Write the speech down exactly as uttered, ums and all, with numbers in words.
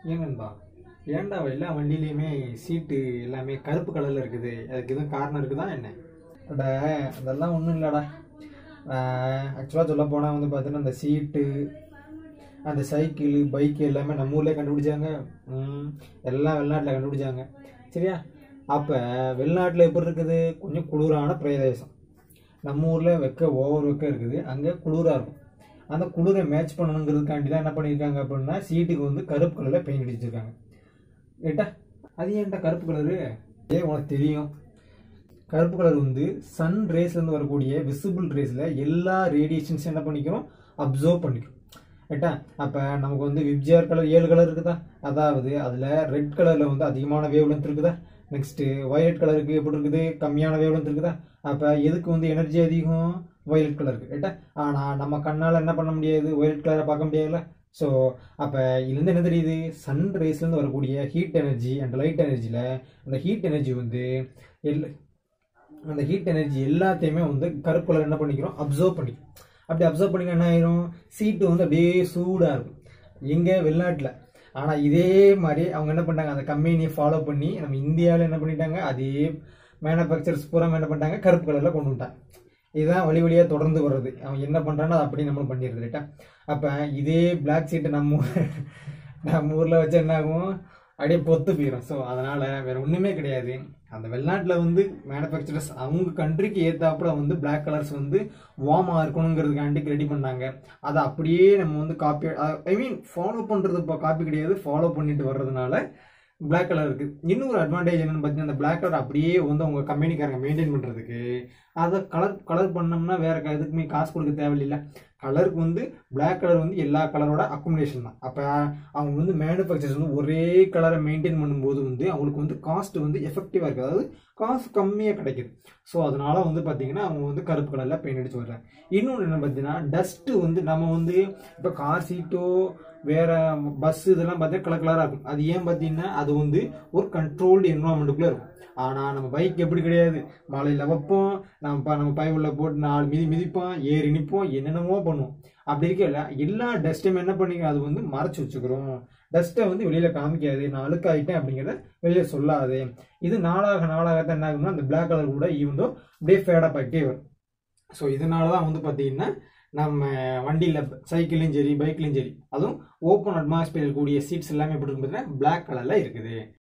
ஏன் நண்பா, ஏன்டா எல்லா வண்டியிலையுமே சீட்டு எல்லாமே கருப்பு கலரில் இருக்குது? அதுக்கு எதுவும் காரணம் இருக்குதா என்ன? அட அதெல்லாம் ஒன்றும் இல்லைடா. ஆக்சுவலாக சொல்ல போனால் வந்து பார்த்தீங்கன்னா அந்த சீட்டு, அந்த சைக்கிள், பைக்கு எல்லாமே நம்ம ஊர்லேயே கண்டுபிடிச்சாங்க. எல்லாம் வெளிநாட்டில் கண்டுபிடிச்சாங்க. சரியா? அப்போ வெளிநாட்டில் எப்படி இருக்குது? கொஞ்சம் குளிரான பிரதேசம். நம்ம ஊரில் வெக்க ஓவர் வெக்க இருக்குது, அங்கே குளிராக இருக்கும். அந்த குளிரை மேட்ச் பண்ணணுங்கிறதுக்காண்டி தான் என்ன பண்ணியிருக்காங்க அப்படின்னா சீட்டுக்கு வந்து கருப்பு கலரில் பெயிண்ட் அடிச்சிருக்காங்க. ஏட்டா அது ஏன்டா கருப்பு கலரு? ஏ உனக்கு தெரியும், கருப்பு கலர் வந்து சன் ரேஸ்லேருந்து வரக்கூடிய விசிபிள் ரேஸில் எல்லா ரேடியேஷன்ஸும் என்ன பண்ணிக்கிறோம்? அப்சர்வ் பண்ணிக்கிறோம். ஏட்டா அப்போ நமக்கு வந்து விப்ஜிஆர் கலர் ஏழு கலர் இருக்குதா? அதாவது அதில் ரெட் கலரில் வந்து அதிகமான வேவ் லென்த் இருக்குதா? நெக்ஸ்ட்டு வயலட் கலருக்கு எப்படி இருக்குது? கம்மியான வேவ் லென்த் இருக்குதா? அப்போ எதுக்கு வந்து எனர்ஜி அதிகம்? வயலட் கலருக்கு. ஏட்டா ஆனால் நம்ம கண்ணால் என்ன பண்ண முடியாது? வயலட் கலரை பார்க்க முடியாதுல்ல. ஸோ அப்போ இதுலேருந்து என்ன தெரியுது? சன் ரேஸ்லேருந்து வரக்கூடிய ஹீட் எனர்ஜி அண்ட் லைட் எனர்ஜியில் அந்த ஹீட் எனர்ஜி வந்து எல் அந்த ஹீட் எனர்ஜி எல்லாத்தையுமே வந்து கருப்பு கலர் என்ன பண்ணிக்கிறோம்? அப்சர்வ் பண்ணிக்கிறோம். அப்படி அப்சர்வ் பண்ணிக்க என்ன ஆயிரும்? சீட்டு வந்து அப்படியே சூடாக இருக்கும் எங்கே? வெளிநாட்டில். ஆனால் இதே மாதிரி அவங்க என்ன பண்ணிட்டாங்க? அந்த கம்பெனியை ஃபாலோ பண்ணி நம்ம இந்தியாவில் என்ன பண்ணிட்டாங்க? அதே மேனுஃபேக்சர்ஸ் பூரா என்ன பண்ணிட்டாங்க? கருப்பு கலரில் கொண்டு வந்துட்டாங்க. இதுதான் வழி வழியாக தொடர்ந்து வர்றது. அவன் என்ன பண்ணுறான்னு அதை அப்படி நம்மளும் பண்ணிடுறது. ரைட்டா? அப்போ இதே பிளாக் சீட்டை நம்ம நம்ம ஊரில் வச்சு என்ன ஆகும்? அப்படியே பொத்து போயிடும். ஸோ அதனால் வேறு ஒன்றுமே கிடையாது. அந்த வெளிநாட்டில் வந்து மேனுஃபேக்சரர்ஸ் அவங்க கண்ட்ரிக்கு ஏற்றாப்புல வந்து பிளாக் கலர்ஸ் வந்து வார்மாக இருக்கணுங்கிறதுக்காண்டி ரெடி பண்ணாங்க. அதை அப்படியே நம்ம வந்து காப்பி, ஐ மீன் ஃபாலோ பண்ணுறது இப்போ காப்பி கிடையாது, ஃபாலோ பண்ணிட்டு வர்றதுனால பிளாக் கலர் இருக்குது. இன்னொரு அட்வான்டேஜ் என்னென்னு பார்த்தீங்கன்னா அந்த பிளாக் கலர் அப்படியே வந்து அவங்க கம்பெனிக்காரங்க மெயின்டைன் பண்ணுறதுக்கு அதை கலர் கலர் பண்ணோம்னா வேறு எதுக்குமே காசு கொடுக்க தேவையில்லை. கலருக்கு வந்து பிளாக் கலர் வந்து எல்லா கலரோட அக்குமுலேஷன் தான். அப்போ அவங்க வந்து மேனுஃபேக்சர்ஸ் வந்து ஒரே கலரை மெயின்டைன் பண்ணும்போது வந்து அவங்களுக்கு வந்து காஸ்ட் வந்து எஃபெக்டிவாக இருக்குது, அதாவது காசு கம்மியாக கிடைக்குது. ஸோ அதனால வந்து பார்த்தீங்கன்னா அவங்க வந்து கருப்பு கலரில் பெயிண்ட் அடிச்சு வர்றாங்க. இன்னொன்று என்ன பார்த்தீங்கன்னா டஸ்ட்டு வந்து நம்ம வந்து இப்போ கார் சீட்டோ வேற பஸ் இதெல்லாம் பார்த்தீங்கன்னா கலர் கலராக இருக்கும். அது ஏன் பார்த்தீங்கன்னா அது வந்து ஒரு கண்ட்ரோல்டு என்வரான்மெண்ட்டுக்குள்ளே இருக்கும். ஆனால் நம்ம பைக் எப்படி கிடையாது, மழையில் வைப்போம், நம்ம நம்ம பை உள்ள போட்டு நாலு மிதி மிதிப்போம், ஏறி நிற்போம், என்னென்னமோ பண்ணுவோம். அப்படி இருக்கல எல்லா டஸ்ட்டையும் என்ன பண்ணிக்க அது வந்து மறைச்சி வச்சுக்கிறோம். டஸ்ட்டை வந்து வெளியில் காமிக்காது, நான் அழுக்காயிட்டேன் அப்படிங்கிறத வெளியில் சொல்லாது. இது நாளாக நாளாகத்தான் என்ன ஆகும்னா அந்த பிளாக் கலர் கூட ஈவந்தோ அப்படியே ஃபேடப் ஆகிட்டே வரும். ஸோ இதனால தான் வந்து பார்த்தீங்கன்னா நம்ம வண்டியில் சைக்கிள்லையும் சரி பைக்லையும் சரி அதுவும் ஓப்பன் அட்மாஸ்பியர் கூடிய சீட்ஸ் எல்லாமே எப்படி இருக்கு பார்த்தீங்கன்னா பிளாக் கலரில் இருக்குது.